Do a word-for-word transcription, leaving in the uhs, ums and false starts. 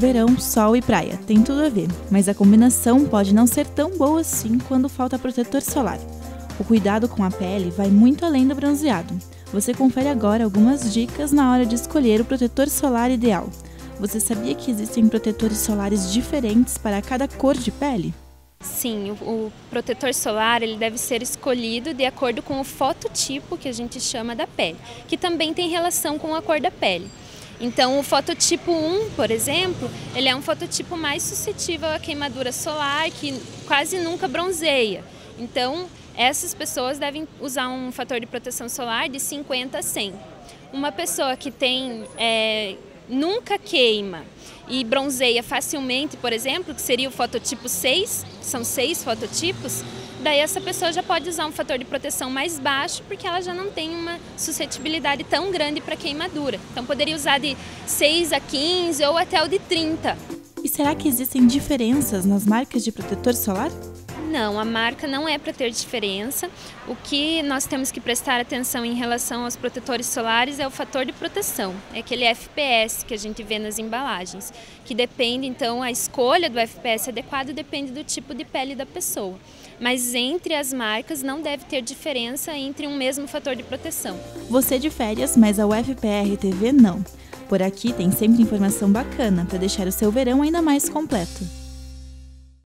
Verão, sol e praia, tem tudo a ver, mas a combinação pode não ser tão boa assim quando falta protetor solar. O cuidado com a pele vai muito além do bronzeado. Você confere agora algumas dicas na hora de escolher o protetor solar ideal. Você sabia que existem protetores solares diferentes para cada cor de pele? Sim, o, o protetor solar ele deve ser escolhido de acordo com o fototipo que a gente chama da pele, que também tem relação com a cor da pele. Então, o fototipo um, por exemplo, ele é um fototipo mais suscetível à queimadura solar, que quase nunca bronzeia. Então, essas pessoas devem usar um fator de proteção solar de cinquenta a cem. Uma pessoa que tem, é, nunca queima e bronzeia facilmente, por exemplo, que seria o fototipo seis, são seis fototipos, daí essa pessoa já pode usar um fator de proteção mais baixo, porque ela já não tem uma suscetibilidade tão grande para queimadura. Então poderia usar de seis a quinze ou até o de trinta. E será que existem diferenças nas marcas de protetor solar? Não, a marca não é para ter diferença. O que nós temos que prestar atenção em relação aos protetores solares é o fator de proteção, é aquele F P S que a gente vê nas embalagens, que depende, então, a escolha do F P S adequado depende do tipo de pele da pessoa. Mas entre as marcas não deve ter diferença entre um mesmo fator de proteção. Você de férias, mas a U F P R T V não. Por aqui tem sempre informação bacana para deixar o seu verão ainda mais completo.